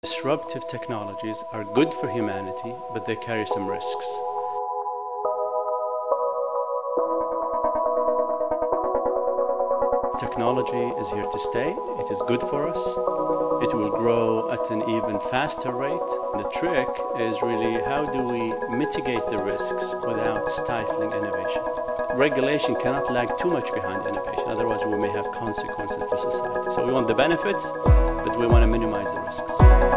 Disruptive technologies are good for humanity, but they carry some risks. Technology is here to stay. It is good for us. It will grow at an even faster rate. The trick is really how do we mitigate the risks without stifling innovation. Regulation cannot lag too much behind innovation, otherwise we may have consequences for society. So we want the benefits, but we want to minimize the risks.